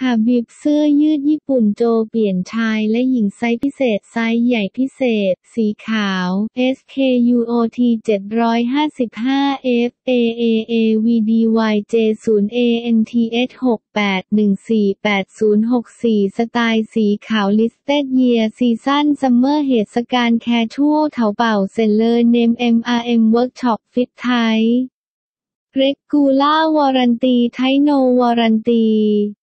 ฮาบิบเสื้อยืดญี่ปุ่นโจเปลี่ยนชายและหญิงไซส์พิเศษไซส์ใหญ่พิเศษสีขาว SKUOT 755 FAAA VDYJ 0 ANTS 68148064 สไตล์สีขาว Listed Year Season Summer เหตุการณ์ Casual เถาเป่าเซลเลอร์ Name MRM Workshop Fit Thai Regular Warranty Thai No Warranty